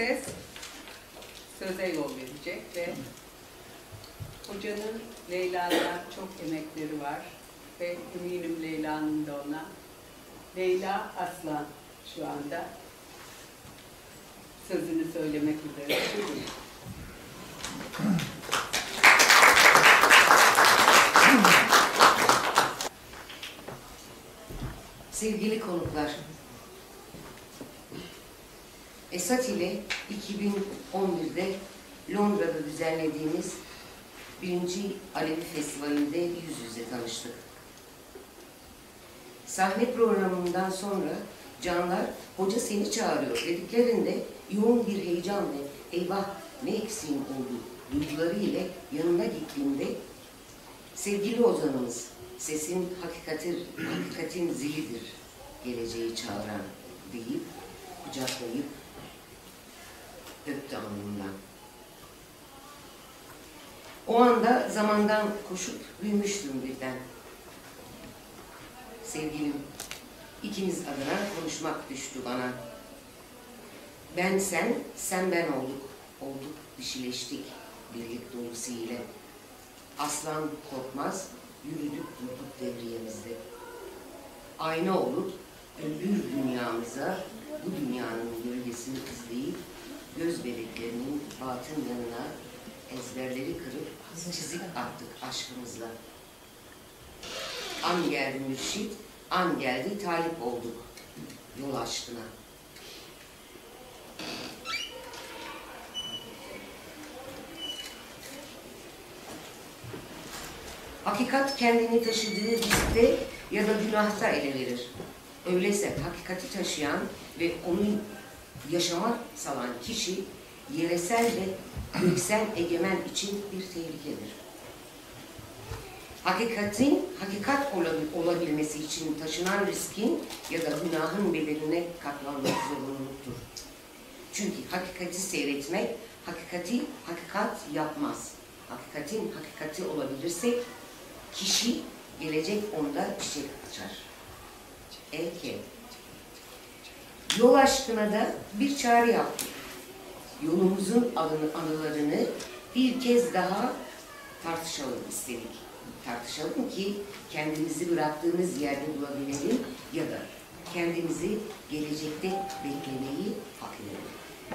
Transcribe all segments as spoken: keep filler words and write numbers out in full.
ses söze yol verecek ve hocanın Leyla'da çok emekleri var ve eminim Leyla'nın da ona. Leyla Aslan şu anda sözünü söylemek üzere. Buyurun. Sevgili konuklar, Esat ile iki bin on bir'de Londra'da düzenlediğimiz birinci Alevi Festivali'nde yüz yüze tanıştık. Sahne programından sonra canlar hoca seni çağırıyor dediklerinde yoğun bir heyecan ve eyvah ne eksiğim oldu duyguları ile yanına gittiğimde sevgili ozanımız sesin hakikatin, hakikatin zilidir geleceği çağıran deyip kucaklayıp öptü alnımdan. O anda zamandan koşup büyümüştüm birden. Sevgilim, ikimiz adına konuşmak düştü bana. Ben sen, sen ben olduk, olduk dişileştik birlik dolusu ile. Aslan korkmaz, yürüdük durduk devriyemizde. Ayna olup öldür dünyamıza, bu dünyanın gölgesini izleyip göz bebeklerinin batın yanına ezberleri kırıp çizik attık aşkımızla. An geldi mürşit, an geldi talip olduk yol aşkına. Hakikat kendini taşıdığı riskte ya da günahta ele verir. Öyleyse hakikati taşıyan ve onu yaşama salan kişi yeresel ve göksel egemen için bir tehlikedir. Hakikatin hakikat olabilmesi için taşınan riskin ya da günahın bedeline katlanmak zorunluluktur. Çünkü hakikati seyretmek, hakikati hakikat yapmaz. Hakikatin hakikati olabilirse kişi gelecek onda çiçek açar. Eke. Yol aşkına da bir çağrı yaptık. Yolumuzun anılarını bir kez daha tartışalım istedik. Tartışalım ki kendimizi bıraktığımız yerde bulabilelim ya da kendimizi gelecekte beklemeyi hak edelim.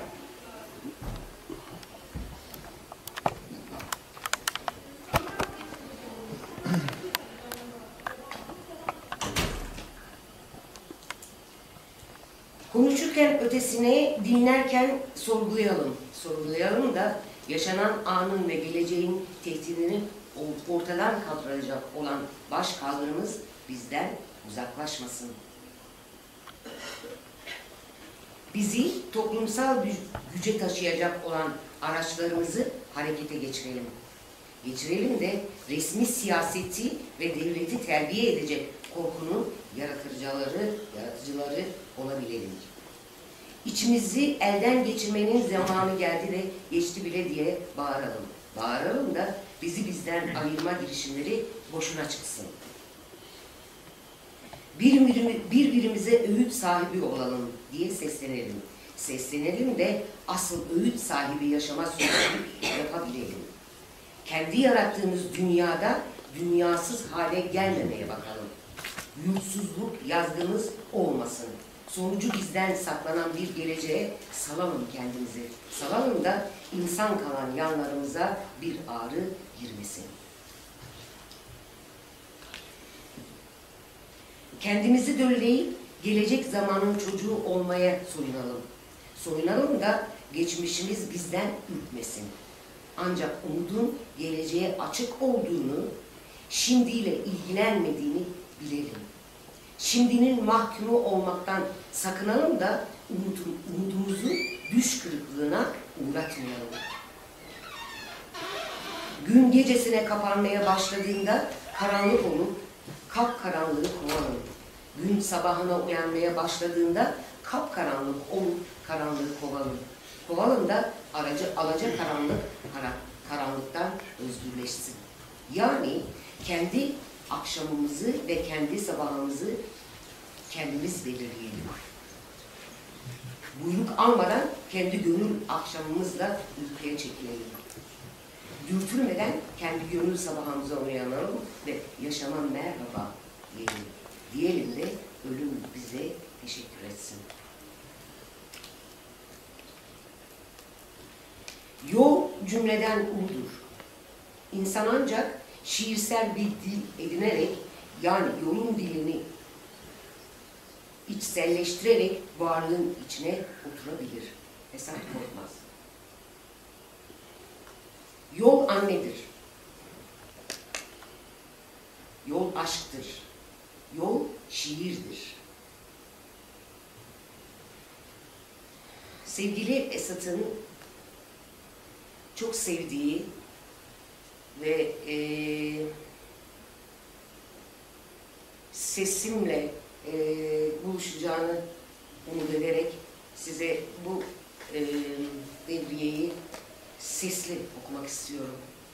Konuşurken ötesine, dinlerken sorgulayalım. Sorgulayalım da yaşanan anın ve geleceğin tehdidini ortadan kaldıracak olan baş kaldırımız bizden uzaklaşmasın. Bizi toplumsal güce taşıyacak olan araçlarımızı harekete geçirelim. Geçirelim de resmi siyaseti ve devleti terbiye edecek korkunun yaratıcıları, yaratıcıları olabilelim. İçimizi elden geçirmenin zamanı geldi de geçti bile diye bağıralım. Bağıralım da bizi bizden ayırma girişimleri boşuna çıksın. Birbirimize öğüt sahibi olalım diye seslenelim. Seslenelim de asıl öğüt sahibi yaşama sürecini yapabilelim. Kendi yarattığımız dünyada dünyasız hale gelmemeye bakalım. Yurtsuzluk yazgımız olmasın. Sonucu bizden saklanan bir geleceğe salalım kendimizi. Salalım da insan kalan yanlarımıza bir ağrı girmesin. Kendimizi dölleyip gelecek zamanın çocuğu olmaya soyunalım. Soyunalım da geçmişimiz bizden ürkmesin. Ancak umudun geleceğe açık olduğunu, şimdiyle ilgilenmediğini bilelim. Şimdinin mahkumu olmaktan sakınalım da umudum, umudumuzu düş kırıklığına uğratmayalım. Gün gecesine kapanmaya başladığında karanlık olup kapkaranlığı kovalım. Gün sabahına uyanmaya başladığında kapkaranlık olup karanlığı kovalım. Kovalım da aracı, alaca karanlık karanlıktan özgürleşsin. Yani kendi akşamımızı ve kendi sabahımızı kendimiz belirleyelim. Buyruk almadan kendi gönül akşamımızla uykuya çekilelim. Dürtülmeden kendi gönül sabahımıza uyanalım ve yaşama merhaba diyelim. Diyelim de ölüm bize teşekkür etsin. Yol cümleden uludur. İnsan ancak şiirsel bir dil edinerek, yani yolun dilini içselleştirerek varlığın içine oturabilir. Esat Korkmaz. Yol annedir. Yol aşktır. Yol şiirdir. Sevgili Esat'ın çok sevdiği ve e, sesimle e, buluşacağını umut ederek size bu e, devriyeyi sesli okumak istiyorum.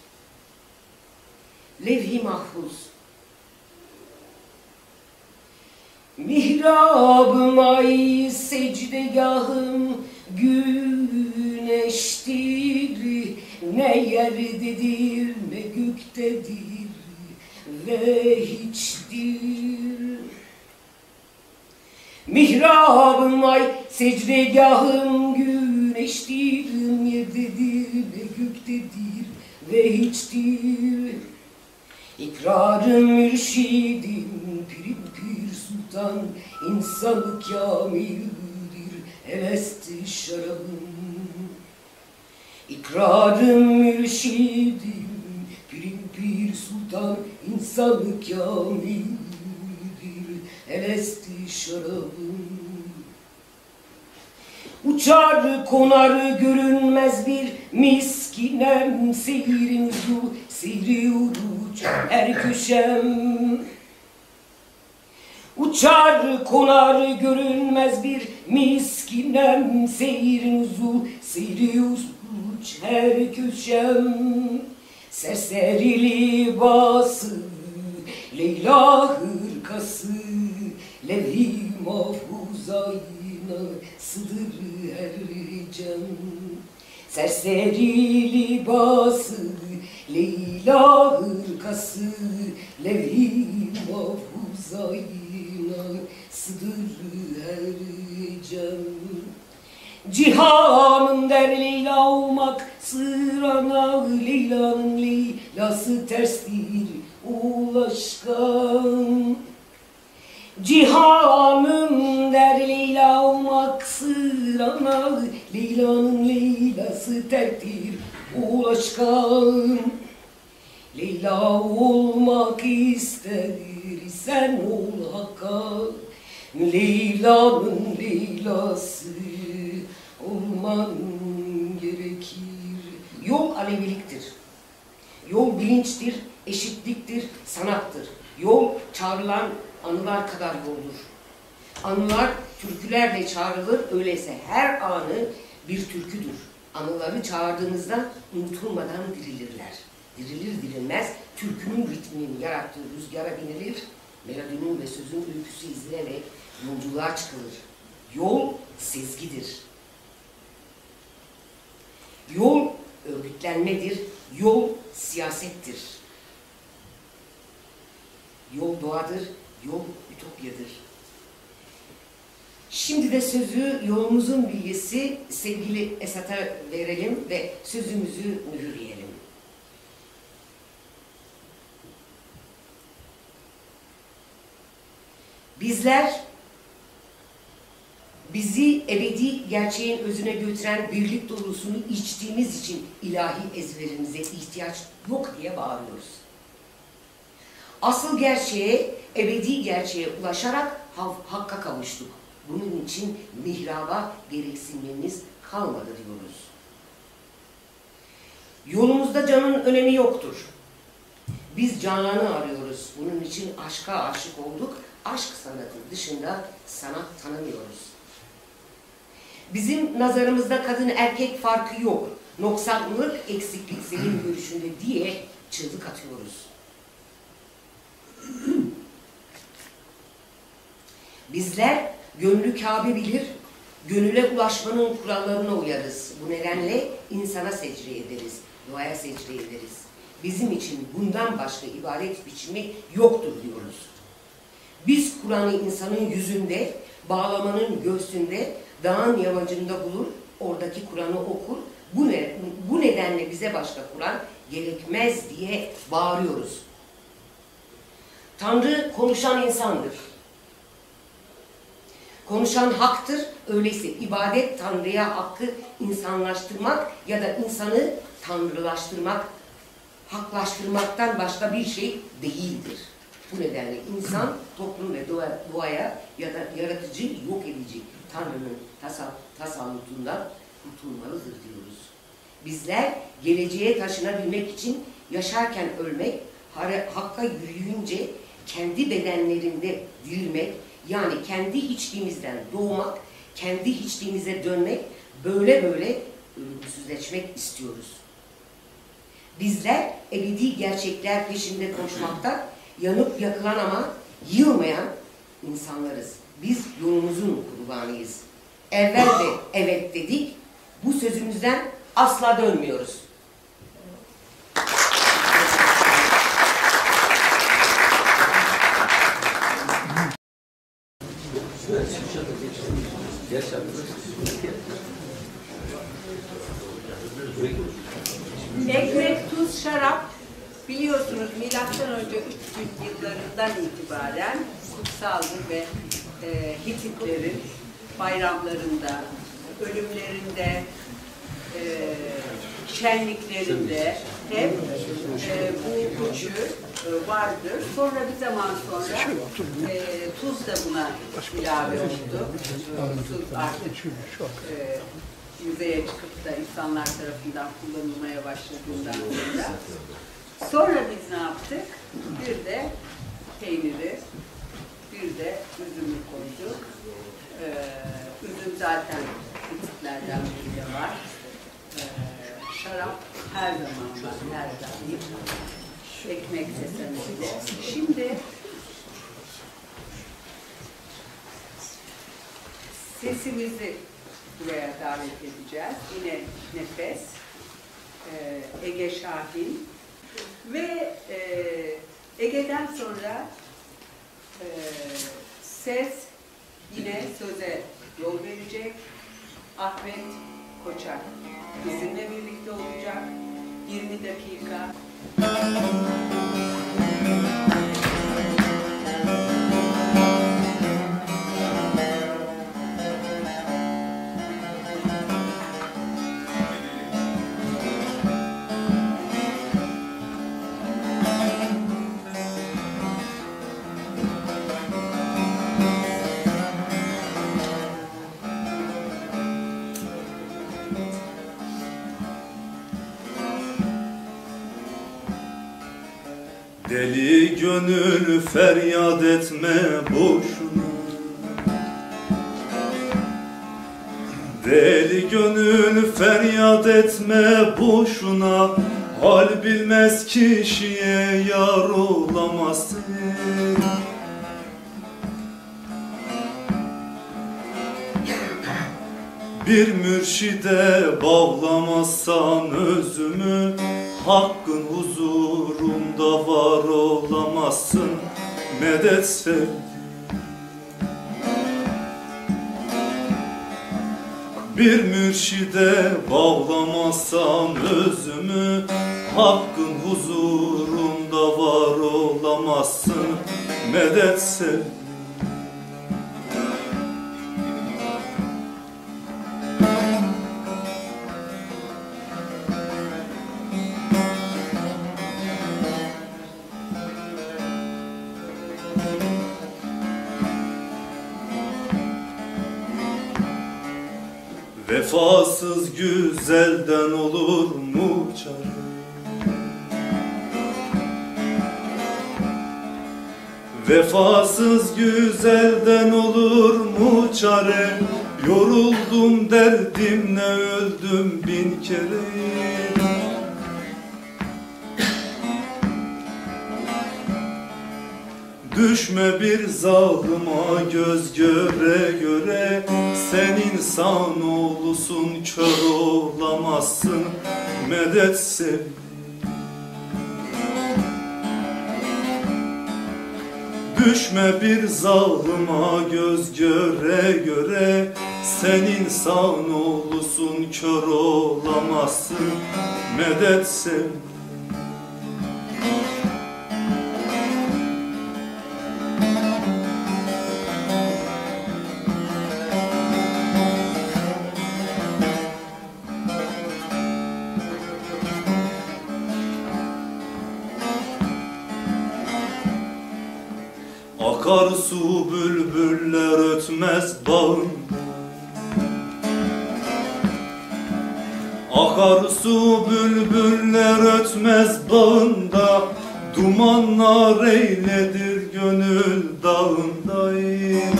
Levh-i Mahfuz. Mihrabım ay secdegahım güneştir, ne yerdedir ne göktedir ve hiçtir. Mihrabım ay secdegahım güneştir, yerdedir ne göktedir ve hiçtir. İkrarım mürşidim, pirim pir sultan, insanı kamildir, elesti şarabım. İkrarım mürşidim, pirim pir sultan, insanı kamildir, elesti şarabım. Uçar konar görünmez bir miskinem, seyrin ucu, seyri uruç her köşem. Uçar konar görünmez bir miskinem, seyrin ucu, seyri uruç her köşem. Serseri libası, Leyla hırkası, levh-i mahfuzayna sıdır her cem. Serseri libası, Leyla hırkası, levh-i mahfuzayna sıdır her cem. Cihanın der Leyla olmak sırana, Leyla'nın Leyla'sı terstir ulaşkan. Cihanın der Leyla olmak sırana, Leyla'nın Leyla'sı terktir ulaşkan. Leyla olmak ister sen ol Hakka, Leyla'nın Leyla'sı olman gerekir. Yol Aleviliktir. Yol bilinçtir, eşitliktir, sanattır. Yol çağrılan anılar kadar yoldur. Anılar türkülerle çağrılır, öyleyse her anı bir türküdür. Anıları çağırdığınızda unutulmadan dirilirler. Dirilir dirilmez türkünün ritminin yarattığı rüzgara binilir, melodinin ve sözün öyküsü izlenerek yolculuğa çıkılır. Yol sezgidir. Yol örgütlenmedir, yol siyasettir. Yol doğadır, yol ütopyadır. Şimdi de sözü yolumuzun bilgisi sevgili Esat'a verelim ve sözümüzü mühürleyelim. Bizler, bizi ebedi gerçeğin özüne götüren birlik doğrusunu içtiğimiz için ilahi ezberimize ihtiyaç yok diye bağırıyoruz. Asıl gerçeğe, ebedi gerçeğe ulaşarak hakka kavuştuk. Bunun için mihraba gereksinmemiz kalmadı diyoruz. Yolumuzda canın önemi yoktur. Biz cananı arıyoruz. Bunun için aşka aşık olduk. Aşk sanatı dışında sanat tanımıyoruz. Bizim nazarımızda kadın erkek farkı yok. Noksanlık, eksiklik senin görüşünde diye çığlık atıyoruz. Bizler gönlü Kabe bilir, Gönüle ulaşmanın kurallarına uyarız. Bu nedenle insana secde ederiz, doğaya secde ederiz. Bizim için bundan başka ibadet biçimi yoktur diyoruz. Biz Kur'an'ı insanın yüzünde, bağlamanın göğsünde, dağın yamacında bulur, oradaki Kur'an'ı okur. Bu, ne, bu nedenle bize başka Kur'an gerekmez diye bağırıyoruz. Tanrı konuşan insandır. Konuşan haktır. Öyleyse ibadet Tanrı'ya hakkı insanlaştırmak ya da insanı tanrılaştırmak, haklaştırmaktan başka bir şey değildir. Bu nedenle insan, toplum ve doğa, doğaya ya da yaratıcı, yok edici Tanrı'nın tasallutundan kurtulmalıdır diyoruz. Bizler geleceğe taşınabilmek için yaşarken ölmek, hakka yürüyünce kendi bedenlerinde dirilmek, yani kendi hiçliğimizden doğmak, kendi hiçliğimize dönmek, böyle böyle ölümsüzleşmek istiyoruz. Bizler ebedi gerçekler peşinde koşmakta, yanıp yakılan ama yılmayan insanlarız. Biz yolumuzun kurbanıyız. Evvel de evet dedik, bu sözümüzden asla dönmüyoruz. Ekmek, tuz, şarap biliyorsunuz milattan önce üç yüz yıllarından itibaren kutsaldır ve e, Hititlerin bayramlarında, ölümlerinde, e, şenliklerinde hep e, bu üçü e, vardır. Sonra bir zaman sonra e, tuz da buna ilave oldu. Tuz artık e, yüzeye çıkıp da insanlar tarafından kullanılmaya başladığından sonra. Sonra biz ne yaptık? Bir de peyniri, bir de üzümü koyduk. Ee, üzüm zaten Hititlerden biri var. Ee, şarap her zaman var, her daim. Ekmek sesemizde. Şimdi sesimizi buraya davet edeceğiz. Yine nefes, e, Ege Şahin ve e, Ege'den sonra e, ses yine söze yol verecek. Ahmet Koçak bizimle birlikte olacak. yirmi dakika. Deli gönül feryat etme boşuna, deli gönül feryat etme boşuna, hal bilmez kişiye yar olamazsın. Bir mürşide bağlamazsan özümü, hakkın huzurunda var olamazsın. Medet sevdim. Bir mürşide bağlamazsam özümü, hakkın huzurunda var olamazsın. Medet sevdim. Vefasız güzelden olur mu çare? Vefasız güzelden olur mu çare? Yoruldum derdimle öldüm bin kere. Düşme bir zalıma göz göre göre, sen insanoğlusun kör olamazsın, medet sevdim. Düşme bir zalıma göz göre göre, sen insanoğlusun kör olamazsın, medet sevdim. Akarsu bülbüller ötmez bağın, akarsu bülbüller ötmez bağında, dumanlar eyledir gönül dağındayım.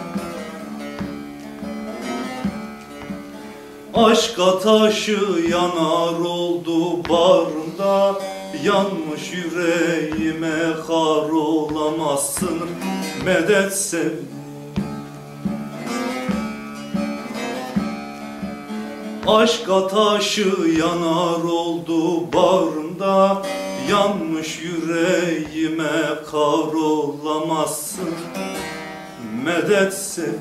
Aşka taşı yanar oldu bağrımda, yanmış yüreğime kar olamazsın, medet sevdim. Aşka taşı yanar oldu bağrımda, yanmış yüreğime kar olamazsın, medet sevdim.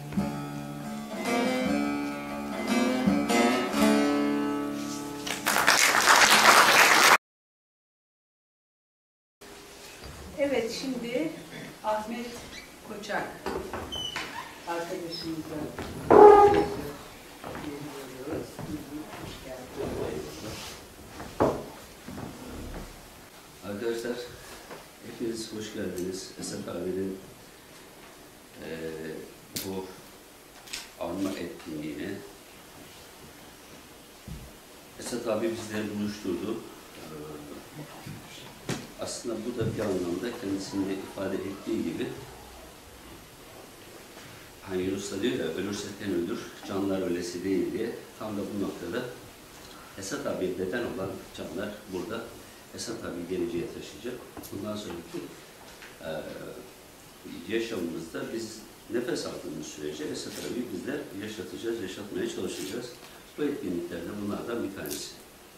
Evet, şimdi Ahmet Koçak arkadaşımıza geliyoruz. Arkadaşlar, hepiniz hoş geldiniz. Esat abinin e, bu anma etkinliğine. Esat abi bizleri buluşturdu. E, aslında bu da bir anlamda kendisinde ifade ettiği gibi, hani Yunus da diyor ya, ölürseken ölür, canlar ölesi değil diye, tam da bu noktada Esat abiye beden olan canlar burada Esat abi geleceğe taşıyacak. Bundan sonraki e, yaşamımızda biz nefes aldığımız sürece Esat abi bizler yaşatacağız, yaşatmaya çalışacağız. Bu etkinliklerden bunlardan bir tanesi.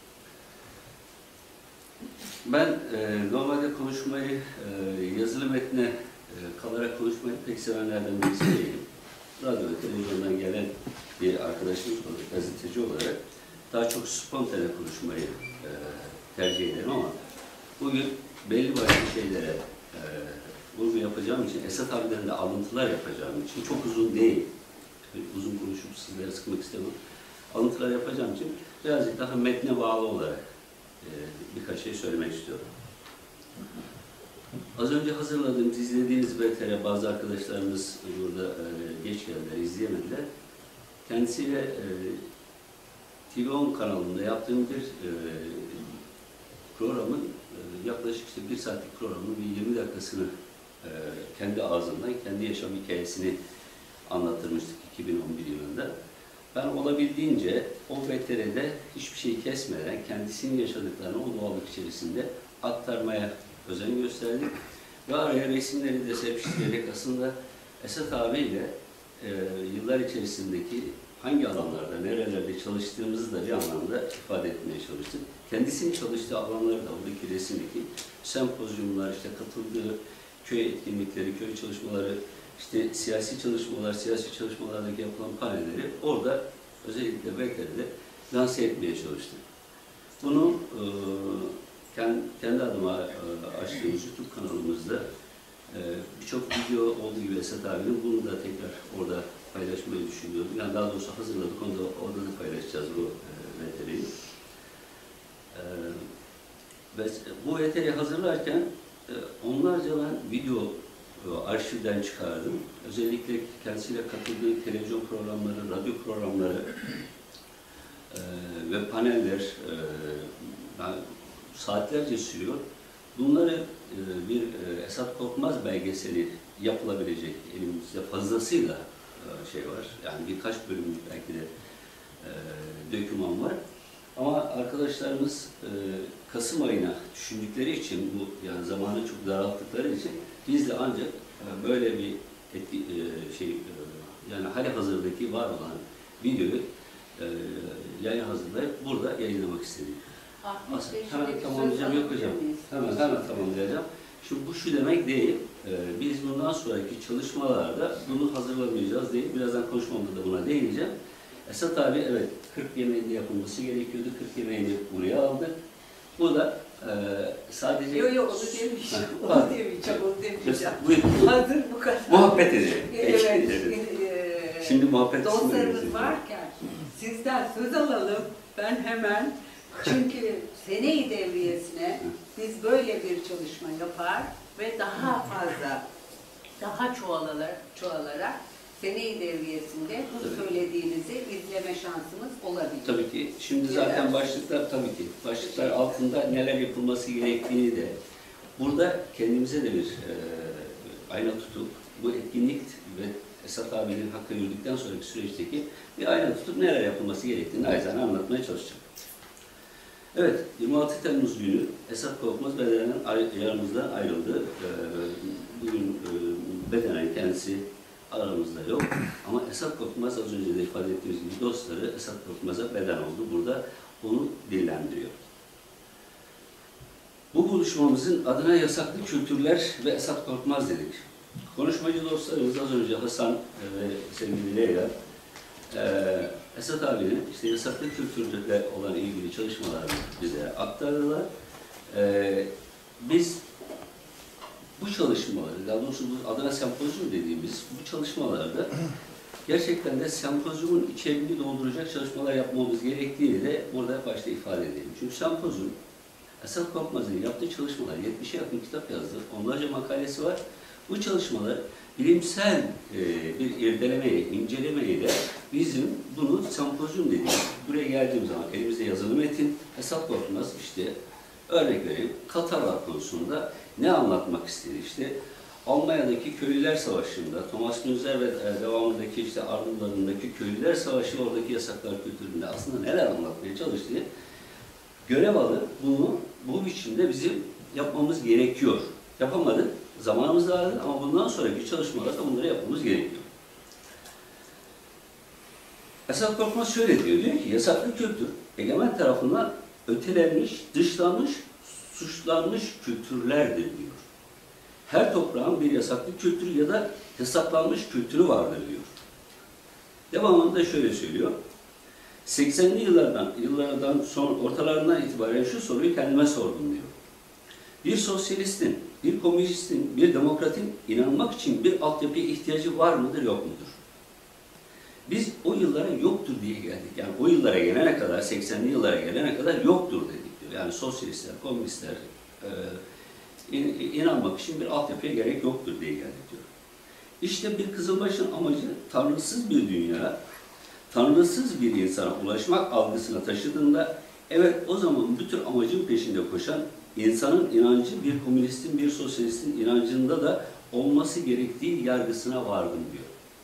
Ben e, normalde konuşmayı, e, yazılı metne e, kalarak konuşmayı pek sevenlerden birisi değilim. Radyo ve televizyondan gelen bir arkadaşımız olarak, gazeteci olarak daha çok spontane konuşmayı e, tercih ederim ama bugün belli başlı şeylere e, vurgu yapacağım için, Esat abiden de alıntılar yapacağım için, çok uzun değil, uzun konuşup sizlere sıkmak istemem, alıntılar yapacağım için birazcık daha metne bağlı olarak e, birkaç şey söylemek istiyorum. Az önce hazırladığımız, izlediğiniz B T R, bazı arkadaşlarımız burada e, geç geldiler, izleyemediler. Kendisiyle e, T V on kanalında yaptığım bir e, programın, e, yaklaşık işte bir saatlik programın bir yirmi dakikasını e, kendi ağzından, kendi yaşam hikayesini anlattırmıştık iki bin on bir yılında. Ben olabildiğince o B T R'de hiçbir şey kesmeden kendisinin yaşadıklarını o doğallık içerisinde aktarmaya özen gösterdik. Ve araya resimleri de serpiştirerek aslında Esat abiyle e, yıllar içerisindeki hangi alanlarda, nerelerde çalıştığımızı da bir anlamda ifade etmeye çalıştık. Kendisinin çalıştığı alanları da oradaki resimdeki sempozyumlar, işte katıldığı köy etkinlikleri, köy çalışmaları, işte siyasi çalışmalar, siyasi çalışmalardaki yapılan panelleri orada özellikle B T R'de lanse etmeye çalıştık. Bunu e, kendi, kendi adıma e, açtığımız YouTube kanalımızda e, birçok video olduğu gibi Esat abinin bunu da tekrar orada paylaşmayı düşünüyorum. Yani daha doğrusu hazırladık, onu da orada da paylaşacağız bu e, B T R'yi. E, ve bu B T R'yi hazırlarken e, onlarca ben video e, arşivden çıkardım. Özellikle kendisiyle katıldığı televizyon programları, radyo programları e, ve paneller e, yani saatlerce sürüyor. Bunları e, bir e, Esat Korkmaz belgeseli yapılabilecek elimizde fazlasıyla e, şey var. Yani birkaç bölümlük belki de e, döküman var. Ama arkadaşlarımız e, Kasım ayına düşündükleri için, bu yani zamanı çok daralttıkları için biz de ancak e, böyle bir etki, e, şey e, yani hali hazırdaki var olan videoyu e, yayın hazırlayıp burada yayınlamak istedik. Ahmet Bey, Hemen şuradaki tamamlayacağım, söz yok hocam. alabilir miyiz? Hemen hemen tamamlayacağım. Şimdi bu şu demek değil, e, biz bundan sonraki çalışmalarda bunu hazırlamayacağız değil. Birazdan konuşmamda da buna değineceğim. Esat abi evet kırk yemeğinde yapılması gerekiyordu. kırk yemeğini buraya aldı. Bu da e, sadece... Yok yok onu demeyeceğim. Onu demeyeceğim, onu demeyeceğim. Buyurun. Hazır bu kadar. Muhabbet edelim. Evet. Evet. e, Şimdi muhabbet Dostlarımız varken sizden söz alalım. Ben hemen, çünkü sene-i devriyesine biz böyle bir çalışma yapar ve daha fazla, daha çoğalarak, çoğalarak sene-i devriyesinde bu Tabii. söylediğinizi izleme şansımız olabilir. Tabii ki. Şimdi zaten başlıklar tabii ki. Başlıklar altında neler yapılması gerektiğini de burada kendimize de bir e, ayna tutup bu etkinlik ve Esat abinin hakkı yürüdükten sonraki süreçteki bir ayna tutup neler yapılması gerektiğini ayrıca anlatmaya çalışacağım. Evet, yirmi altı Temmuz günü Esat Korkmaz bedenen aramızdan ayrıldı. Ee, bugün e, bedenen kendisi aramızda yok. Ama Esat Korkmaz az önce de ifade ettiğimiz gibi dostları Esat Korkmaz'a beden oldu. Burada onu dillendiriyor. Bu buluşmamızın adına yasaklı kültürler ve Esat Korkmaz dedik. Konuşmacı dostlarımız az önce Hasan ve sevgili Leyla Ee, Esat abinin işte yasaklı kültürle olan ilgili çalışmalarını bize aktardılar. Ee, biz bu çalışmaları, daha doğrusu bu adına sempozyum dediğimiz bu çalışmalarda gerçekten de sempozyumun içeriğini dolduracak çalışmalar yapmamız gerektiğini de burada başta ifade edelim. Çünkü sempozyum, Esat Korkmaz'ın yaptığı çalışmalar, yetmişe yakın kitap yazdı, onlarca makalesi var. Bu çalışmalar bilimsel e, bir irdelemeye, incelemeyle bizim bunu sempozyum dediğimiz, buraya geldiğim zaman elimizde yazılı metin, Esat Korkmaz işte örnek vereyim, Katarlar konusunda ne anlatmak istedi? İşte Almanya'daki Köylüler Savaşı'nda, Thomas Münzer ve e, devamındaki işte ardından Köylüler Savaşı, oradaki yasaklar kültüründe aslında neler anlatmaya çalıştığı görev alıp bunu bu biçimde bizim yapmamız gerekiyor. Yapamadık. Zamanımız vardı ama bundan sonraki çalışmalarda bunları yapmamız gerekiyor. Esat Korkmaz şöyle diyor, diyor ki yasaklı kültür egemen tarafından ötelenmiş, dışlanmış, suçlanmış kültürlerdir diyor. Her toprağın bir yasaklı kültürü ya da yasaklanmış kültürü vardır diyor. Devamında şöyle söylüyor. seksenli yıllardan, yıllardan son ortalarından itibaren şu soruyu kendime sordum diyor. Bir sosyalistin, bir komünistin, bir demokratin inanmak için bir altyapıya ihtiyacı var mıdır, yok mudur? Biz o yıllara yoktur diye geldik. Yani o yıllara gelene kadar, seksenli yıllara gelene kadar yoktur dedik diyor. Yani sosyalistler, komünistler e, inanmak için bir altyapıya gerek yoktur diye geldik diyor. İşte bir Kızılbaş'ın amacı tanrısız bir dünya, tanrısız bir insana ulaşmak algısına taşıdığında, evet o zaman bu tür amacın peşinde koşan insanın inancı bir komünistin, bir sosyalistin inancında da olması gerektiği yargısına vardım diyor.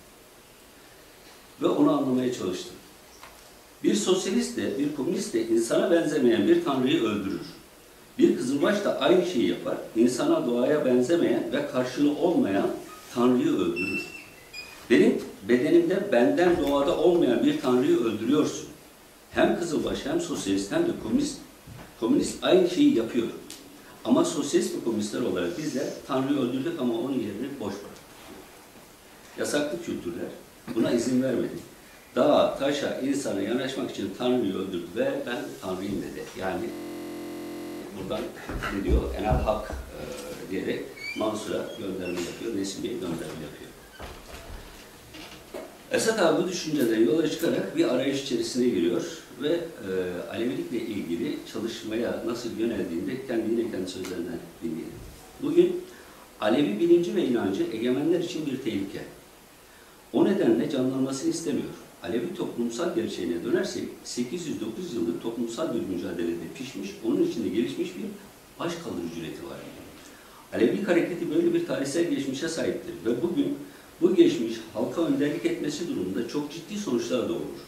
Ve onu anlamaya çalıştım. Bir sosyalist de, bir komünist de insana benzemeyen bir tanrıyı öldürür. Bir Kızılbaş da aynı şeyi yapar. İnsana, doğaya benzemeyen ve karşılığı olmayan tanrıyı öldürür. Benim bedenimde benden doğada olmayan bir tanrıyı öldürüyorsun. Hem Kızılbaş hem sosyalist hem de komünist. Komünist aynı şeyi yapıyor. Ama sosyalist ve komünistler olarak bizler Tanrı'yı öldürdük ama onun yerini boş bıraktık. Yasaklı kültürler buna izin vermedi. Dağa, taşa, insana yanaşmak için Tanrı'yı öldürdü ve ben Tanrı'yım dedi. Yani buradan ne diyor? Enel Hak e, diyerek Mansur'a gönderme yapıyor, Nesimi'ye gönderme yapıyor. Esat abi bu düşünceden yola çıkarak bir arayış içerisine giriyor ve e, Alevilikle ilgili çalışmaya nasıl yöneldiğinde kendi yine kendi sözlerinden dinleyelim. Bugün Alevi bilinci ve inancı egemenler için bir tehlike. O nedenle canlanmasını istemiyor. Alevi toplumsal gerçeğine dönersek sekiz yüz dokuz yıllık toplumsal bir mücadelede pişmiş, onun içinde gelişmiş bir başkalır cüreti var. Alevilik hareketi böyle bir tarihsel geçmişe sahiptir ve bugün bu geçmiş halka önderlik etmesi durumunda çok ciddi sonuçlar doğurur.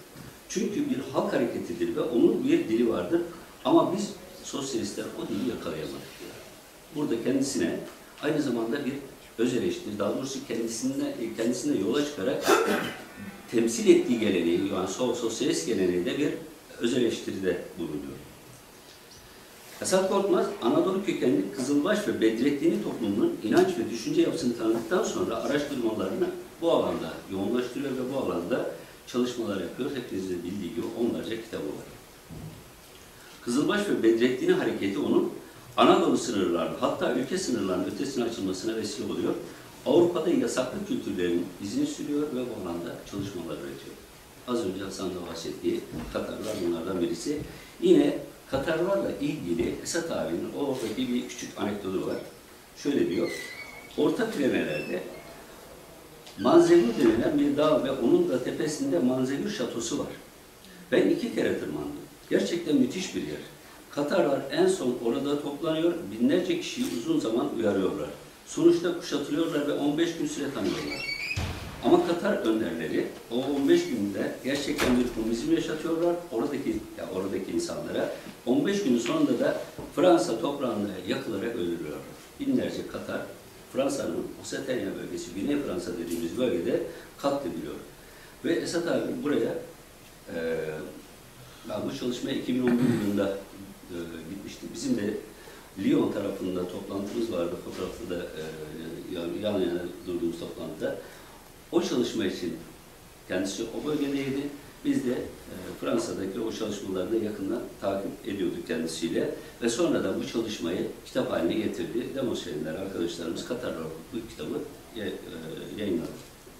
Çünkü bir halk hareketidir ve onun bir dili vardır. Ama biz sosyalistler o dili yakalayamadık. Burada kendisine aynı zamanda bir öz eleştiri, daha doğrusu kendisine, kendisine yola çıkarak temsil ettiği geleneği, yani sosyalist geleneğinde bir öz eleştiride bulunuyor. Esad Korkmaz, Anadolu kökenli Kızılbaş ve Bedrettinli toplumunun inanç ve düşünce yapısını tanıdıktan sonra araştırmalarını bu alanda yoğunlaştırıyor ve bu alanda çalışmalar yapıyor. Hepinizin bildiği gibi onlarca kitabı var. Kızılbaş ve Bedrettinli hareketi onun Anadolu sınırlarında, hatta ülke sınırlarının ötesine açılmasına vesile oluyor. Avrupa'da yasaklı kültürlerin izini sürüyor ve bu alanda çalışmalar üretiyor. Az önce Hasan'da bahsettiği Katarlar bunlardan birisi. Yine Katarlarla ilgili Esat abinin oradaki bir küçük anekdotu var. Şöyle diyor, Orta Pireneler'de Manzegür denilen bir dağ ve onun da tepesinde Manzegür şatosu var. Ben iki kere tırmandım. Gerçekten müthiş bir yer. Katarlar en son orada toplanıyor, binlerce kişiyi uzun zaman uyarıyorlar. Sonuçta kuşatılıyorlar ve on beş gün süre tanıyorlar. Ama Katar önderleri o on beş günde gerçekten bir komünizm yaşatıyorlar oradaki ya oradaki insanlara. on beş günün sonunda da Fransa toprağına yakılarak öldürüyorlar. Binlerce Katar, Fransa'nın Osetanya bölgesi, Güney Fransa dediğimiz bölgede katlediliyor. Ve Esat abi buraya e, bu çalışmaya iki bin on bir yılında e, gitmişti. Bizim de Lyon tarafında toplantımız vardı. Fotoğrafta da e, yan yana durduğumuz toplantıda. O çalışma için kendisi o bölgedeydi. Biz de e, Fransa'daki o çalışmalarını yakından takip ediyorduk kendisiyle. Ve sonradan bu çalışmayı kitap haline getirdi. Demonstrantlar arkadaşlarımız Katar'da bu kitabı e, e, yayınladı.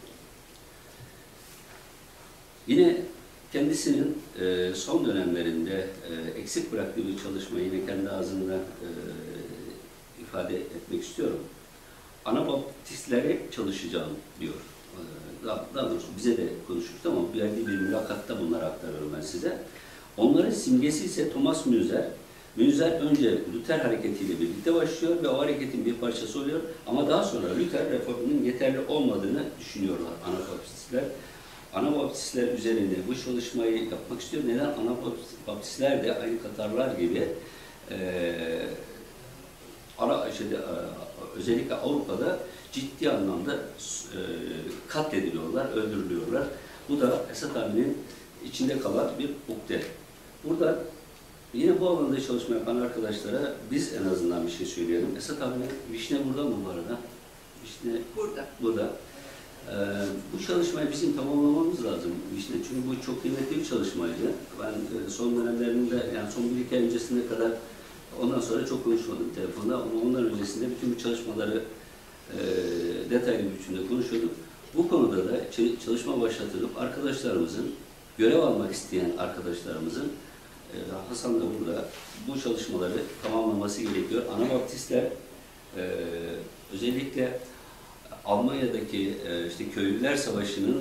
Yine kendisinin e, son dönemlerinde e, eksik bıraktığı bir çalışmayı yine kendi ağzında e, ifade etmek istiyorum. Anabaptistleri çalışacağım diyor. Daha, daha doğrusu bize de konuşmuştu ama verdiği bir mülakatta bunları aktarıyorum ben size. Onların simgesi ise Thomas Müller. Müller önce Luther hareketiyle birlikte başlıyor ve o hareketin bir parçası oluyor. Ama daha sonra Luther reformunun yeterli olmadığını düşünüyorlar Anabaptistler. Anabaptistler üzerinde bu çalışmayı yapmak istiyor. Neden? Anabaptistler de aynı Katarlar gibi e, ara, şeyde, e, özellikle Avrupa'da ciddi anlamda e, katlediliyorlar, öldürülüyorlar. Bu da Esat abinin içinde kalan bir ukde. Burada yine bu alanda çalışma yapan arkadaşlara biz en azından bir şey söyleyelim. Esat abinin Vişne burada mı bu arada? Vişne burada. Burada. Ee, bu çalışmayı bizim tamamlamamız lazım Vişne. Çünkü bu çok kıymetli bir çalışmaydı. Ben e, son dönemlerinde, yani son bir iki ay öncesine kadar ondan sonra çok konuşmadım telefonda ama ondan öncesinde bütün bu çalışmaları e, detaylı bir biçimde konuşuyorduk. Bu konuda da çalışma başlatılıp arkadaşlarımızın, görev almak isteyen arkadaşlarımızın e, Hasan da burada bu çalışmaları tamamlaması gerekiyor. Anabaptistler e, özellikle Almanya'daki e, işte Köylüler Savaşı'nın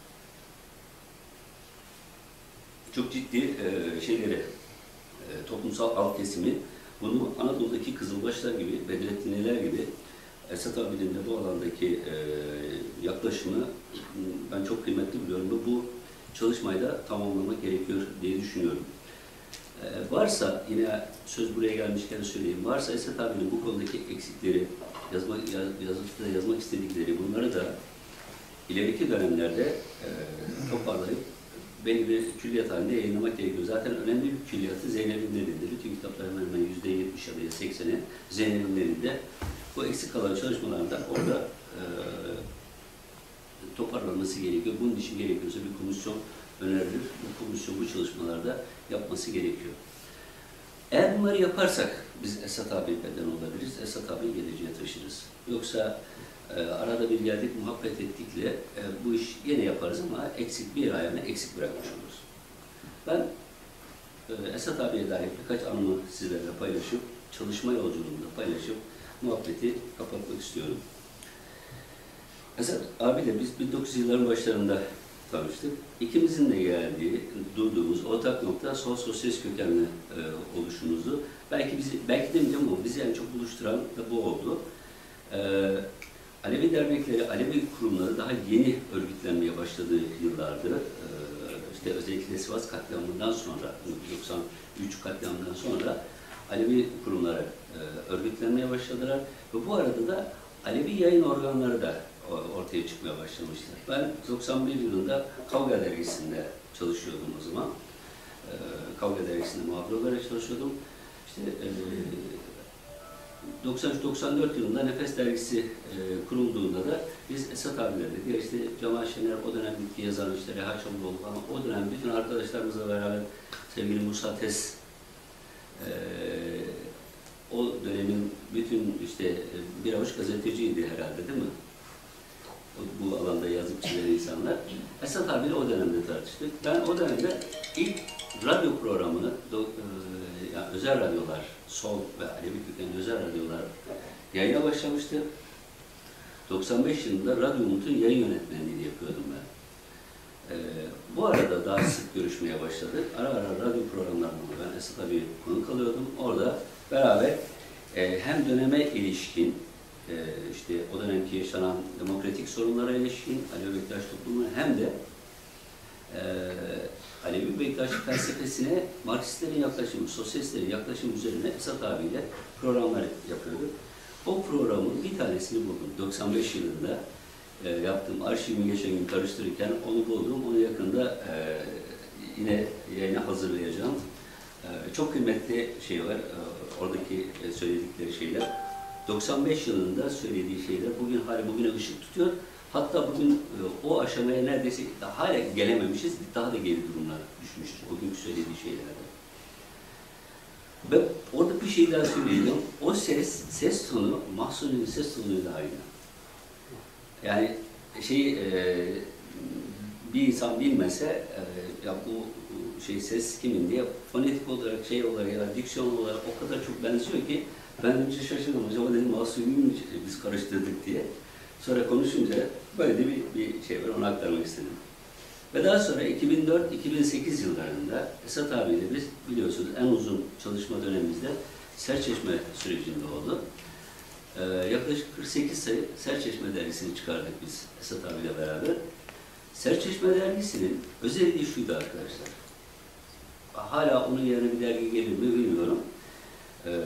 çok ciddi e, şeyleri, e, toplumsal alt kesimi bunu Anadolu'daki Kızılbaşlar gibi, Bedrettinliler gibi Esat abinin de bu alandaki e, yaklaşımı ben çok kıymetli buluyorum ve bu çalışmayı da tamamlamak gerekiyor diye düşünüyorum. E, varsa, yine söz buraya gelmişken söyleyeyim, varsa Esat abinin bu konudaki eksikleri, yazmak, yaz, yazıda yazmak istedikleri bunları da ileriki dönemlerde e, toparlayıp belli bir külliyat halinde yayınlamak gerekiyor. Zaten önemli bir külliyatı Zeynep'in elinde. Bütün kitapların hemen hemen yüzde yetmiş ya da sekseni Zeynep'in elinde. Bu eksik kalan çalışmalardan orada e, toparlanması gerekiyor. Bunun için gerekiyorsa bir komisyon önerilir. Bu komisyon bu çalışmalarda yapması gerekiyor. Eğer bunları yaparsak biz Esat abi'den olabiliriz. Esat abi'yi geleceğe taşırız. Yoksa e, arada bir geldik, muhabbet ettikle e, bu iş yine yaparız ama eksik bir ayağını eksik bırakmış oluruz. Ben e, Esat abi'ye dair birkaç anımı sizlerle paylaşıp, çalışma yolculuğunda paylaşıp muhabbeti kapatmak istiyorum. Esat abiyle biz bin dokuz yüz yılların başlarında tanıştık. İkimizin de geldiği, durduğumuz ortak nokta sol sosyalist kökenli e, oluşumuzdu. Belki bizi, belki demeyeceğim ama bizi en çok buluşturan da bu oldu. E, Alevi dernekleri, Alevi kurumları daha yeni örgütlenmeye başladığı yıllardı. E, işte işte özellikle Sivas katliamından sonra, bin dokuz yüz doksan üç katliamından sonra Alevi kurumları e, örgütlenmeye başladılar ve bu arada da Alevi yayın organları da ortaya çıkmaya başlamışlar. Ben doksan bir yılında Kavga Dergisi'nde çalışıyordum o zaman. E, Kavga Dergisi'nde muhabir olarak çalışıyordum. İşte e, doksan üç doksan dört yılında Nefes Dergisi e, kurulduğunda da biz Esat abilerle, diğer işte Cemal Şener, o dönem bitki yazan işte Reha Çabuloğlu falan, o dönem bütün arkadaşlarımızla beraber sevgili Musa Tes, e, o dönemin bütün işte bir avuç gazeteciydi herhalde değil mi? Bu alanda yazıp çizen insanlar. Esat abiyle o dönemde tartıştık. Ben o dönemde ilk radyo programını, do, e, yani özel radyolar, sol ve Alevi kökenli özel radyolar yayına başlamıştı. doksan beş yılında Radyo Umut'un yayın yönetmenliğini yapıyordum ben. Ee, bu arada daha sık görüşmeye başladık. Ara ara radyo programlarında ben Esat abi konuk alıyordum. Orada beraber e, hem döneme ilişkin, e, işte o dönemki yaşanan demokratik sorunlara ilişkin Alevi Bektaş toplumu hem de e, Alevi Bektaş felsefesine Marksistlerin yaklaşımı, sosyalistlerin yaklaşımı üzerine Esat abiyle programlar yapıyorduk. O programın bir tanesini buldum. doksan beş yılında e, yaptığım arşivimi geçen gün karıştırırken onu buldum. Onu yakında e, yine yayına hazırlayacağım. E, çok kıymetli şey var. E, oradaki e, söyledikleri şeyler. doksan beş yılında söylediği şeyler bugün hala bugüne ışık tutuyor. Hatta bugün e, o aşamaya neredeyse hala gelememişiz. Daha da geri durumlar düşmüştür. O günkü söylediği şeylerde. Ben orada bir şey daha söyleyeceğim. O ses, ses tonu, Mahsuni'nin ses tonuyla aynı. Yani şey, e, bir insan bilmese, e, ya bu şey ses kimin diye fonetik olarak, şey olarak ya da diksiyon olarak o kadar çok benziyor ki ben önce şaşırdım. Acaba dedim Mahsuni'yi biz karıştırdık diye. Sonra konuşunca böyle bir, bir şey var, onu aktarmak istedim. Ve daha sonra iki bin dört iki bin sekiz yıllarında Esat abiyle biz biliyorsunuz en uzun çalışma dönemimizde Serçeşme sürecinde oldu. Ee, yaklaşık kırk sekiz sayı Serçeşme dergisini çıkardık biz Esat abiyle beraber. Serçeşme dergisinin özelliği şuydu arkadaşlar. Hala onun yerine bir dergi gelir mi bilmiyorum. Ee,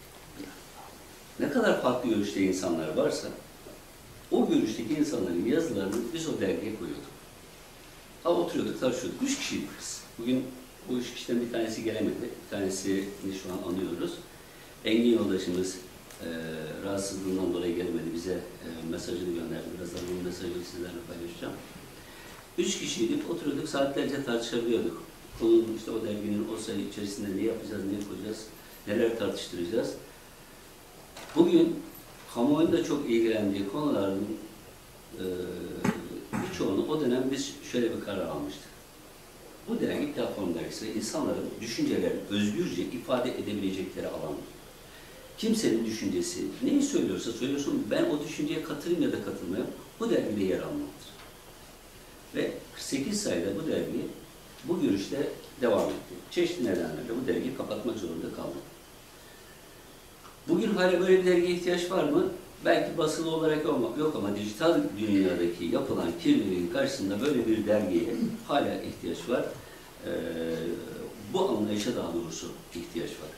ne kadar farklı görüşte insanlar varsa o görüşteki insanların yazılarını biz o dergiye koyuyorduk. Ha oturuyorduk, tartışıyorduk. Üç kişiydik biz. Bugün bu üç kişiden bir tanesi gelemedi. Bir tanesini şu an anıyoruz. Engin yoldaşımız e, rahatsızlığından dolayı gelemedi. Bize e, mesajını gönderdi. Birazdan bunun mesajını sizlerle paylaşacağım. Üç kişiydik, oturuyorduk, saatlerce tartışabiliyorduk. Konunun işte o derginin o sayı içerisinde ne yapacağız, ne yapacağız, neler tartıştıracağız. Bugün kamuoyunda çok ilgilendiği konuların e, birçoğunu o dönem biz şöyle bir karar almıştık. Bu dergi platform dergisi ve insanların düşüncelerini özgürce ifade edebilecekleri alan. Kimsenin düşüncesi neyi söylüyorsa söylesin, ben o düşünceye katılayım ya da katılmayayım, bu dergide yer almalıdır. Ve kırk sekiz sayıda bu dergi bu görüşte devam etti. Çeşitli nedenlerle bu dergiyi kapatmak zorunda kaldı. Bugün hala böyle bir dergiye ihtiyaç var mı? Belki basılı olarak yok ama dijital dünyadaki yapılan kirliliğin karşısında böyle bir dergiye hala ihtiyaç var. Ee, bu anlayışa daha doğrusu ihtiyaç var.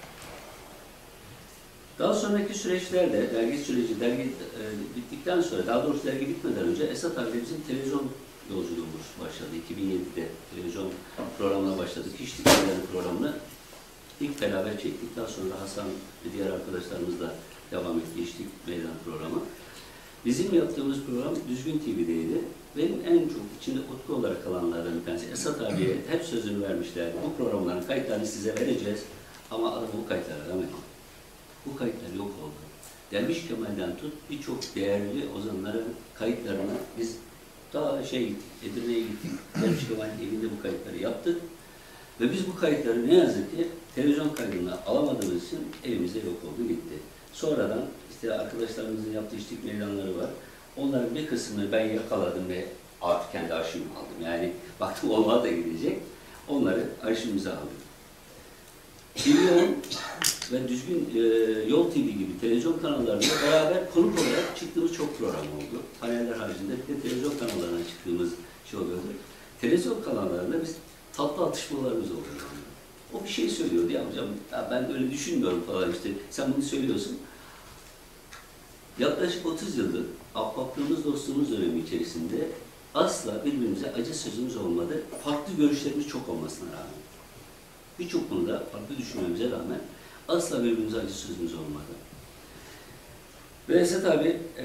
Daha sonraki süreçlerde, dergi süreci, dergi e, bittikten sonra, daha doğrusu dergi bitmeden önce Esat abimizin televizyon yolculuğumuz başladı. iki bin yedide televizyon programına başladık. Hiçlik Meydanı programını ilk beraber çektik. Daha sonra Hasan ve diğer arkadaşlarımızla devam etti. Hiçlik Meydanı programı. Bizim yaptığımız program Düzgün T V'deydi. Benim en çok içinde utku olarak kalanlardan bir tanesi. Esat abiye hep sözünü vermişlerdi. Bu programların kayıtlarını size vereceğiz. Ama adamı bu kayıtlara aramayın. Bu kayıtlar yok oldu. Derviş Kemal'den tut birçok değerli ozanların kayıtlarına biz daha şey gittik, Edirne'ye gittik. Derviş Kemal'in evinde bu kayıtları yaptık. Ve biz bu kayıtları ne yazık ki televizyon kaydına alamadığımız için evimizde yok oldu, gitti. Sonradan işte arkadaşlarımızın yaptığı içlik meydanları var. Onların bir kısmını ben yakaladım ve artık kendi arşivime aldım. Yani baktım olmadı da gidecek. Onları arşivimize aldım. T V ve Düzgün e, Yol T V gibi televizyon kanallarında beraber konuk olarak çıktığımız çok program oldu. Paneller haricinde bir de televizyon kanallarına çıktığımız şey oluyordu. Televizyon kanallarında biz tatlı atışmalarımız oluyor. O bir şey söylüyordu ya hocam, ya ben öyle düşünmüyorum falan işte, sen bunu söylüyorsun. Yaklaşık otuz yıldır ahbaplığımız, dostluğumuz dönemi içerisinde asla birbirimize acı sözümüz olmadı. Farklı görüşlerimiz çok olmasına rağmen. Birçok konuda farklı düşünmemize rağmen asla birbirimize acı sözümüz olmadı. Ve Esat abi ee,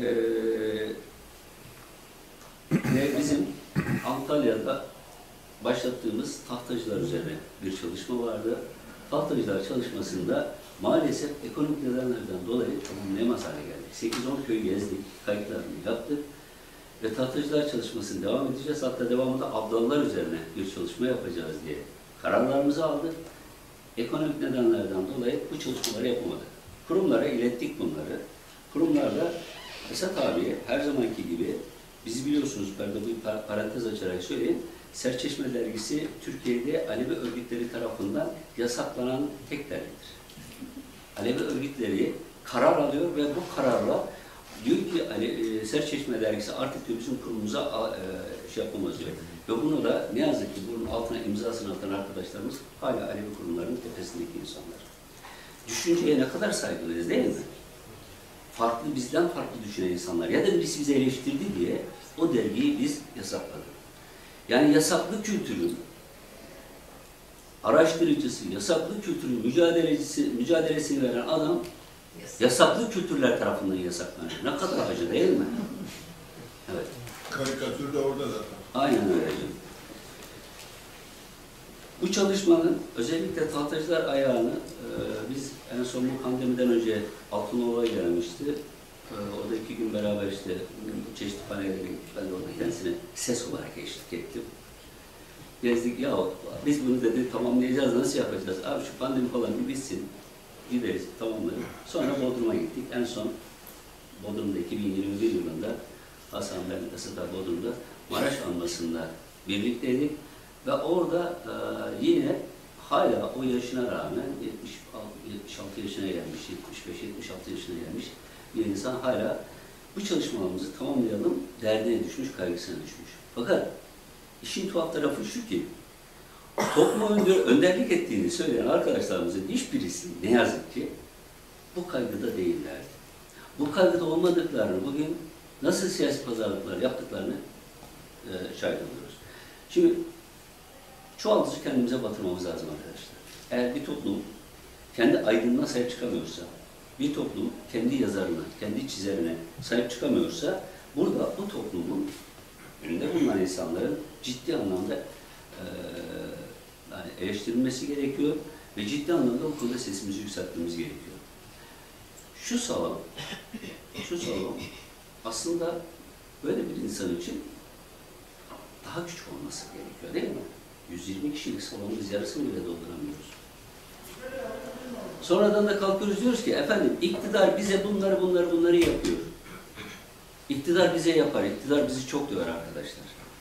ve bizim Antalya'da başlattığımız tahtacılar üzerine bir çalışma vardı. Tahtacılar çalışmasında maalesef ekonomik nedenlerden dolayı tamamlayamaz hale geldik. sekiz on köy gezdik, kayıtlarını yaptık ve tahtacılar çalışmasını devam edeceğiz. Hatta devamında abdallar üzerine bir çalışma yapacağız diye kararlarımızı aldık. Ekonomik nedenlerden dolayı bu çalışmaları yapamadık. Kurumlara ilettik bunları. Kurumlarda Esat abiye her zamanki gibi, bizi biliyorsunuz, ben de bir parantez açarak söyleyeyim, Serçeşme dergisi Türkiye'de Alevi örgütleri tarafından yasaklanan tek dergidir. Alevi örgütleri karar alıyor ve bu kararla diyor ki Ali, e, Serçeşme dergisi artık diyor, bizim kurumumuza e, şey yapamaz diyor. Ve bunu da ne yazık ki bunun altına imzasını atan arkadaşlarımız hala Alevi kurumlarının tepesindeki insanlar. Düşünceye ne kadar saygılıyız değil mi? Farklı, bizden farklı düşünen insanlar ya da birisi bizi eleştirdi diye o dergiyi biz yasakladık. Yani yasaklı kültürün araştırıcısı, yasaklı kültürün mücadelecisi, mücadelesini veren adam yasaklı kültürler tarafından yasaklanıyor. Ne kadar acı değil mi? Evet. Karikatür de orada zaten. Aynen öyle. Bu çalışmanın özellikle tahtacılar ayağını e, biz en son bu pandemiden önce Altınoğlu'ya gelmişti. E, orada iki gün beraber işte çeşitli panellere gittik. Ben de orada kendisine ses olarak eşlik ettim. Gezdik, ya biz bunu dedi tamamlayacağız, nasıl yapacağız? Abi şu pandemi falan bir bitsin, gideriz, tamamlarız. Sonra Bodrum'a gittik. En son Bodrum'da iki bin yirmi bir yılında Hasan ben Esat abi Bodrum'da Maraş Anması'nda birlikteydik. Ve orada e, yine hala o yaşına rağmen yetmiş altı yaşına gelmiş, yetmiş beş yetmiş altı yaşına gelmiş bir insan hala bu çalışmalarımızı tamamlayalım derdine düşmüş, kaygısına düşmüş. Fakat işin tuhaf tarafı şu ki, topluma önderlik ettiğini söyleyen arkadaşlarımızın hiçbirisi ne yazık ki bu kaygıda değillerdi. Bu kaygıda olmadıklarını, bugün nasıl siyasi pazarlıklar yaptıklarını e, şahit oluyoruz. Şimdi çuvaldızı kendimize batırmamız lazım arkadaşlar. Eğer bir toplum kendi aydınlığına sahip çıkamıyorsa, bir toplum kendi yazarına, kendi çizerine sahip çıkamıyorsa, burada bu toplumun önünde bulunan insanların ciddi anlamda e, yani eleştirilmesi gerekiyor ve ciddi anlamda bu konuda sesimizi yükseltmemiz gerekiyor. Şu salon, şu salon aslında böyle bir insan için daha küçük olması gerekiyor değil mi? yüz yirmi kişilik salonu biz yarısını bile dolduramıyoruz. Sonradan da kalkıyoruz diyoruz ki efendim iktidar bize bunları bunları bunları yapıyor. İktidar bize yapar, iktidar bizi çok döver arkadaşlar.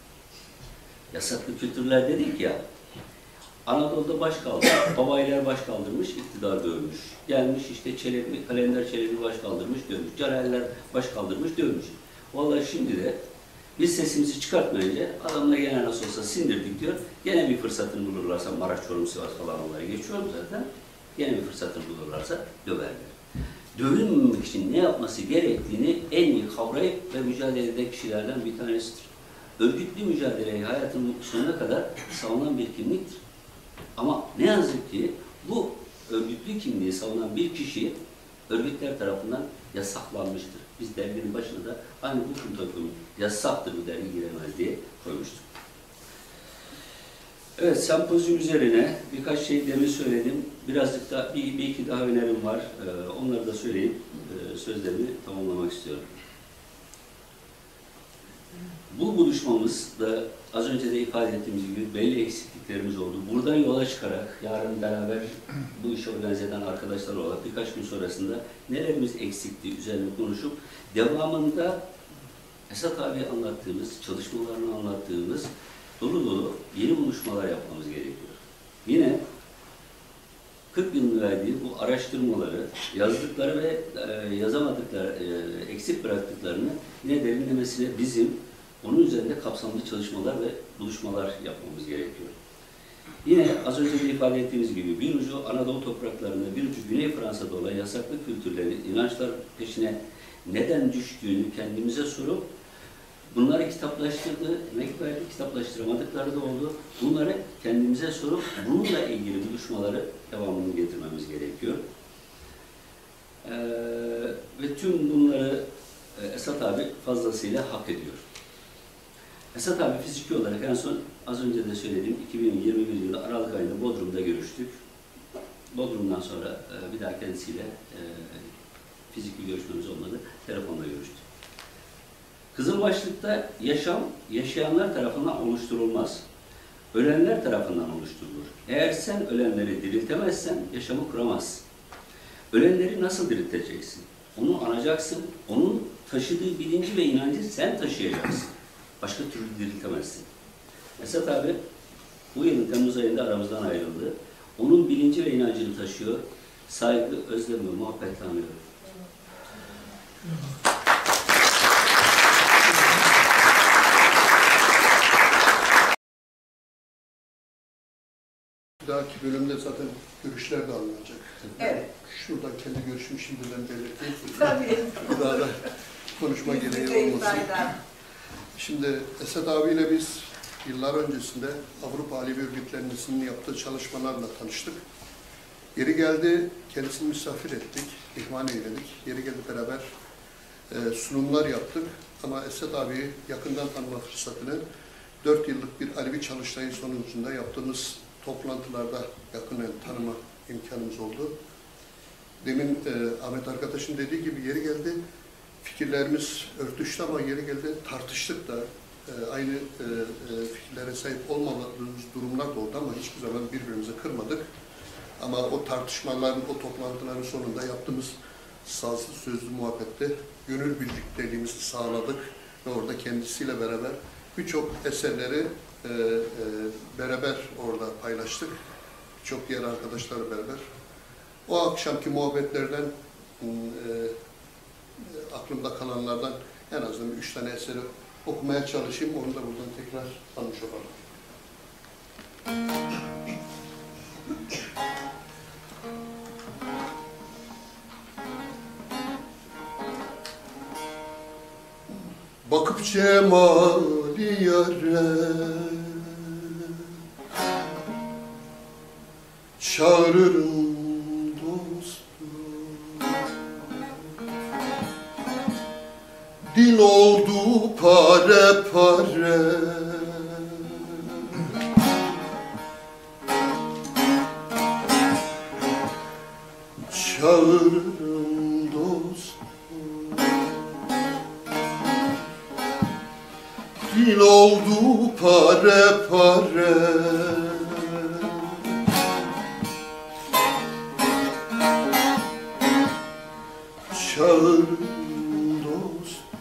Yasaklı kültürler dedik ya, Anadolu'da baş kaldırmış, babaylar baş kaldırmış, iktidar dövmüş. Gelmiş işte Çelebi, Kalender Çelebi baş kaldırmış, dövmüş. Caraller baş kaldırmış, dövmüş. Vallahi şimdi de biz sesimizi çıkartmayınca adamlar gene nasıl olsa sindirdik diyor. Gene bir fırsatını bulurlarsa, Maraş, Çorum, Sivas falan onları geçiyorum zaten. Gene bir fırsatını bulurlarsa döverler. Dövülmemek için ne yapması gerektiğini en iyi kavrayıp ve mücadele eden kişilerden bir tanesidir. Örgütlü mücadeleyi hayatının sonuna kadar savunan bir kimliktir. Ama ne yazık ki bu örgütlü kimliği savunan bir kişi örgütler tarafından yasaklanmıştır. Biz derginin başına da aynı bu protokolü yasaktır, bu dergi giremez diye koymuştuk. Evet, sempozyum üzerine birkaç şey demin söyledim. Birazcık da bir, bir iki daha önerim var. Ee, onları da söyleyip e, sözlerimi tamamlamak istiyorum. Bu buluşmamızda az önce de ifade ettiğimiz gibi belli eksikliklerimiz oldu. Buradan yola çıkarak yarın beraber bu işi organize eden arkadaşlar olarak birkaç gün sonrasında nelerimiz eksikti üzerine konuşup devamında Esat abi anlattığımız, çalışmalarını anlattığımız dolu dolu yeni buluşmalar yapmamız gerekiyor. Yine kırk yılın verdiği bu araştırmaları, yazdıkları ve e, yazamadıkları, e, eksik bıraktıklarını yine derinlemesine bizim onun üzerinde kapsamlı çalışmalar ve buluşmalar yapmamız gerekiyor. Yine az önce de ifade ettiğimiz gibi bir ucu Anadolu topraklarında, bir ucu Güney Fransa'da olan yasaklı kültürlerin, inançlar peşine neden düştüğünü kendimize sorup bunları kitaplaştırdı, emek verdi, kitaplaştıramadıkları da oldu. Bunları kendimize sorup bununla ilgili buluşmaları devamını getirmemiz gerekiyor. Ee, ve tüm bunları Esat abi fazlasıyla hak ediyor. Esat abi fiziki olarak en son az önce de söylediğim iki bin yirmi bir yılı Aralık ayında Bodrum'da görüştük. Bodrum'dan sonra e, bir daha kendisiyle e, fiziki görüşmemiz olmadı. Telefonla görüştük. Kızılbaşlık'ta yaşam, yaşayanlar tarafından oluşturulmaz. Ölenler tarafından oluşturulur. Eğer sen ölenleri diriltemezsen yaşamı kuramazsın. Ölenleri nasıl dirilteceksin? Onu anacaksın. Onun taşıdığı bilinci ve inancı sen taşıyacaksın. Başka türlü diriltemezsin. Esat abi bu yılın Temmuz ayında aramızdan ayrıldı. Onun bilinci ve inancını taşıyor. Saygı, özlem ve muhabbetle anıyorum. Bir dahaki bölümde zaten görüşler de alınacak. Evet. Şuradan kendi görüşümü şimdiden belirteyim. Tabii. Daha da konuşma gereği olmasın. Şimdi Esat abiyle biz yıllar öncesinde Avrupa Alevi Örgütlenmesi'nin yaptığı çalışmalarla tanıştık. Yeri geldi, kendisini misafir ettik, ihmal eyledik. Yeri geldi beraber e, sunumlar yaptık. Ama Esat abiyi yakından tanıma fırsatını dört yıllık bir Alevi çalıştayı sonucunda yaptığımız toplantılarda yakından tanıma imkanımız oldu. Demin e, Ahmet arkadaşın dediği gibi yeri geldi, fikirlerimiz örtüştü ama yeri geldi tartıştık da e, aynı e, e, fikirlere sahip olmadığımız durumlar da oldu ama hiçbir zaman birbirimizi kırmadık. Ama o tartışmaların, o toplantıların sonunda yaptığımız sazlı sözlü muhabbette gönül birlikteliğimizi sağladık ve orada kendisiyle beraber birçok eserleri e, e, beraber orada paylaştık. Çok diğer arkadaşlarla beraber. O akşamki muhabbetlerden e, aklımda kalanlardan en azından üç tane eseri okumaya çalışayım. Onu da buradan tekrar tanış olalım. Bakıp cemali yâre çağırırım dostum. Dil oldu pare pare çağırırım dostum. Dil oldu pare pare çağırırım dostum.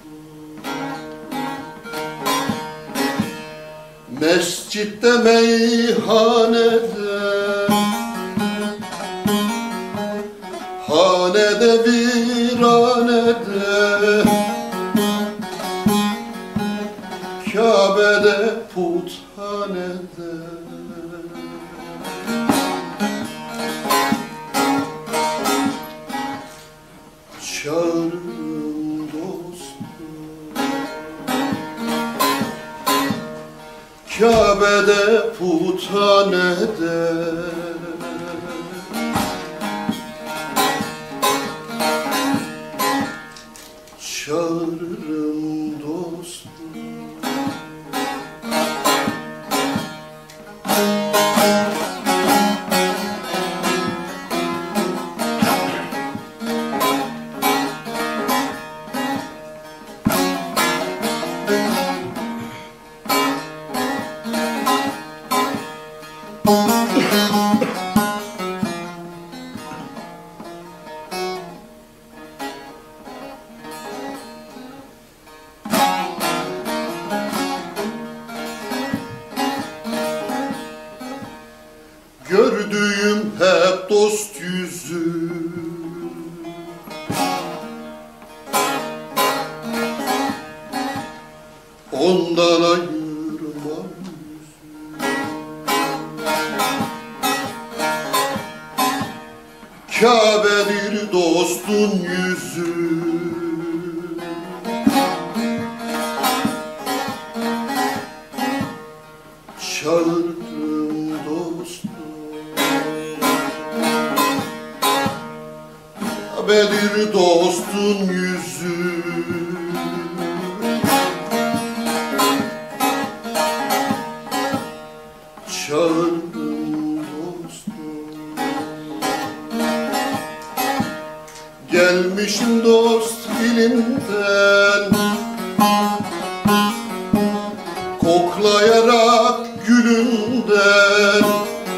Mescitte meyhanede hanede viranede Kabe'de puthanede çağırırım dostum. Kabe'de puthanede çağırırım dostum. Gördüğüm hep dost yüzü, ondan ayırmam yüzü. dostun yüzü. Çağırdım dostum, bedir dostun yüzü. Çağırdım dostum, gelmişim dost dilinden, koklayarak gülünden,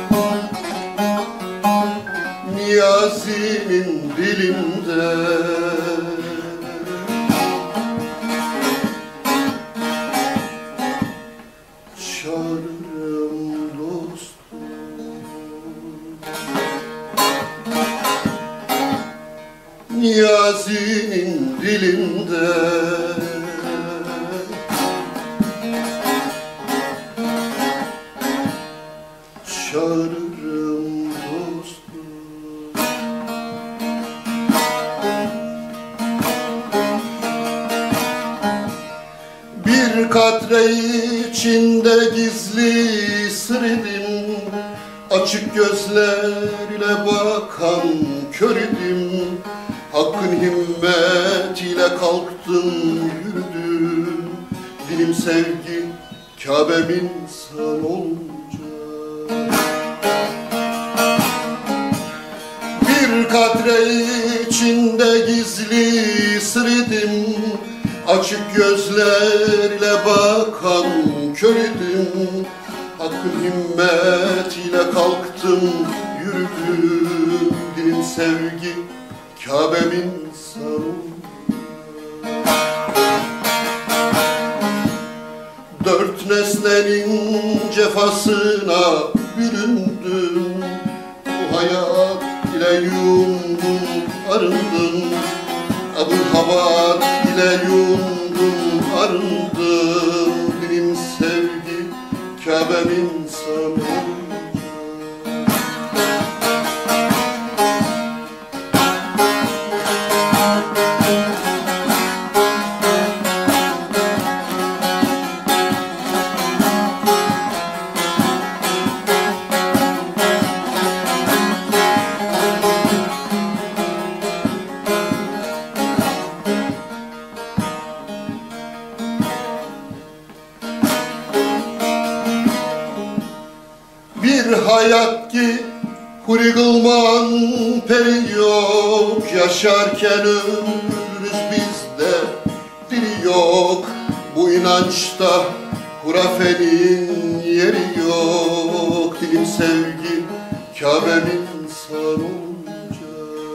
Niyazi'nin dilinden. Çağırırım dostum, Niyazi'nin dilinden. Çağırırım dostum. Bir katre içinde gizli sır idim, açık gözlerle bakan kör idim. Hakkın himmetiyle kalktım yürüdüm, dilim sevgi Kabe'm insan olunca. Bir katre içinde gizli sır idim, açık gözlerle bakan kör idim. Hakkın himmetiyle kalktım yürüdüm, dilim sevgi Kabe'm insan olunca. Dört nesnenin cefasına büründüm, bu hayat ile yundum arındım. Abu Havat ile yundum arındım, dilim sevgi Kabe'm insan olunca. Bir hayat ki huri kılman peri yok, yaşarken ölürüz biz de diri yok. Bu inançta hurafenin yeri yok, dilim sevgi Kabe'm insan olunca.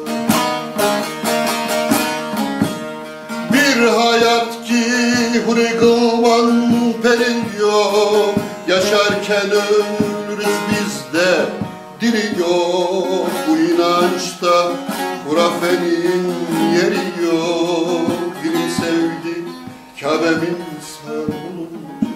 Bir hayat ki huri kılman peri yok, yaşarken ölürüz biz de diri yok. Bu inançta hurafenin yeri yok, dilim sevgi Kabe'm insan olunca.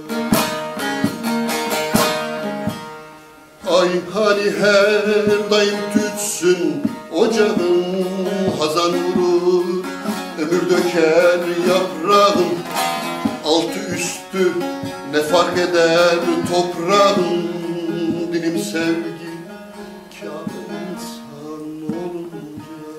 Ay hani her daim tütsün ocağın, hazan vurur ömür döker yaprağın. Altı üstü ne fark eder toprağın, dilim sevgi Kabe'm insan olunca.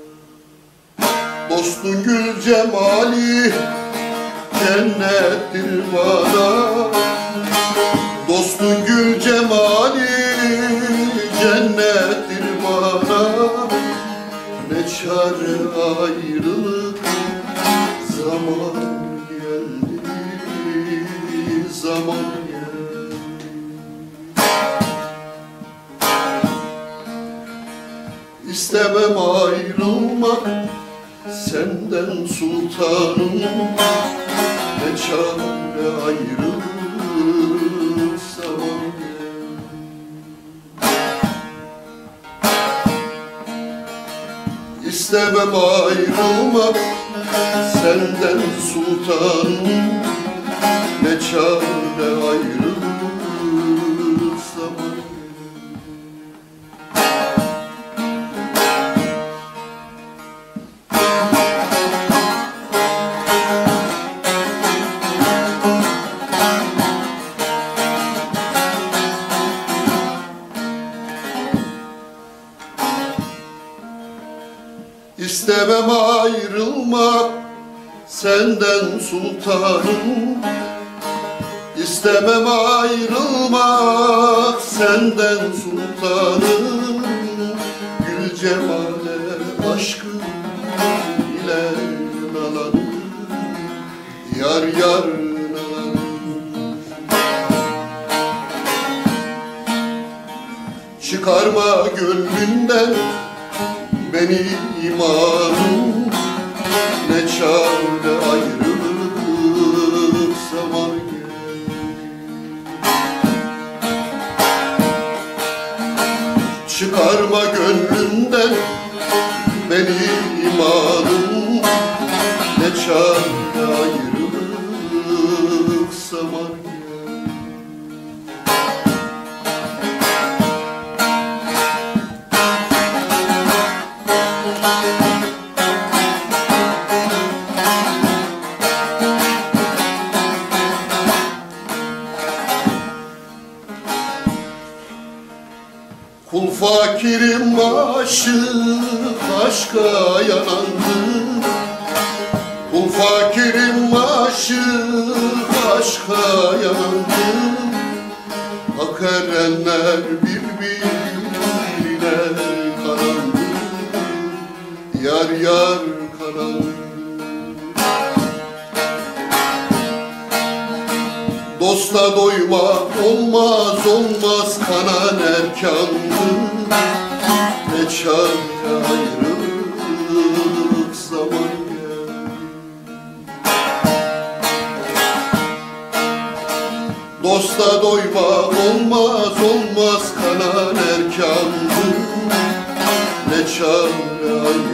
Dostun gül cemali cennettir bana, dostun gül cemali cennettir bana. Ne çare ayrılık, zaman geldi, zaman geldi. İstemem ayrılmak senden sultanım, ne çare ayrılık, zaman geldi. İstemem ayrılmak senden sultanım, ne çare ayrılık, zaman geldi. İstemem ayrılmak senden sultanım, İstemem ayrılmak senden sultanım. Gül cemale aşkı ile nalanım, yar yar nalanım. Çıkarma gönlünden beni imanım, ne çare ayrılık zaman gel. Çıkarma gönlünden beni imanım, ne çare ayrılık zaman gel. Kul fakirim aşık aşka yanandı, Kul fakirim aşık aşka yanandı. Hak erenler birbirine kanandı, yar yar kanandı. Dosta doymak olmaz olmaz kanan erkandı, ne çare ayrılık zaman gel. Dosta doymak olmaz olmaz kanan erkandı, ne çare ayrılık